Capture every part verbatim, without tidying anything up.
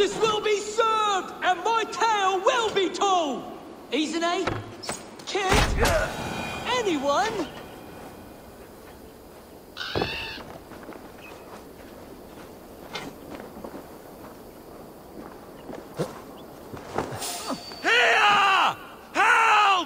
Justice will be served, and my tale will be told! Isn't he? Kid? Anyone? Here! Help!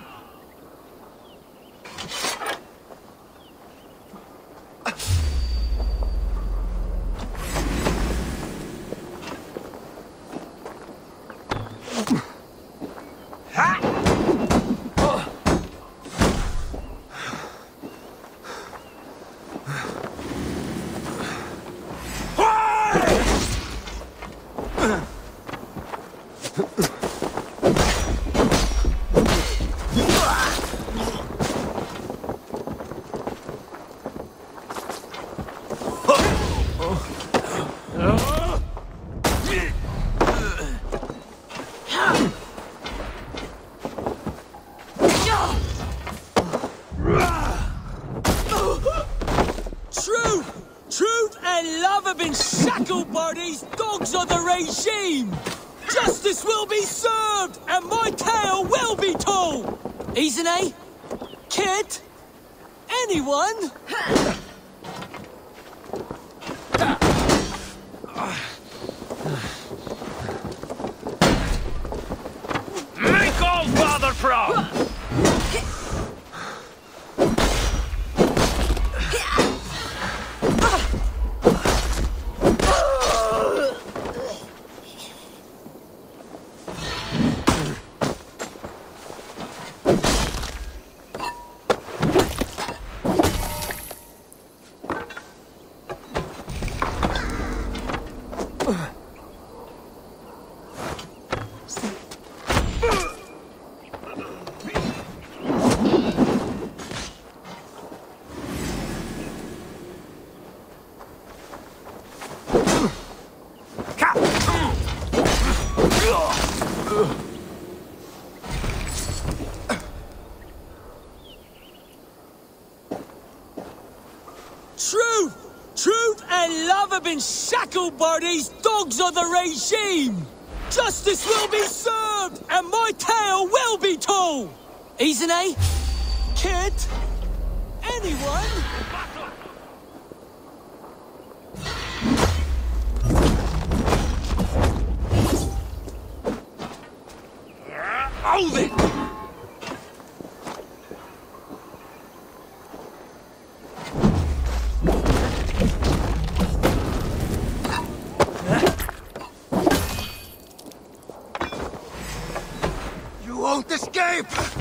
Shackled by these dogs of the regime! Justice will be served, and my tale will be told! Isn't he? Kid? Anyone? Make all bother from! Truth! Truth and love have been shackled by these dogs of the regime! Justice will be served, and my tale will be told! Isn't he? Kid? Anyone? Hold it! You won't escape!